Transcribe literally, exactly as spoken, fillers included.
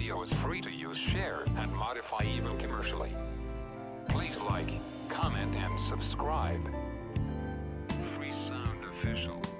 video is free to use, share, and modify even commercially. Please like, comment, and subscribe. Free Sound Official.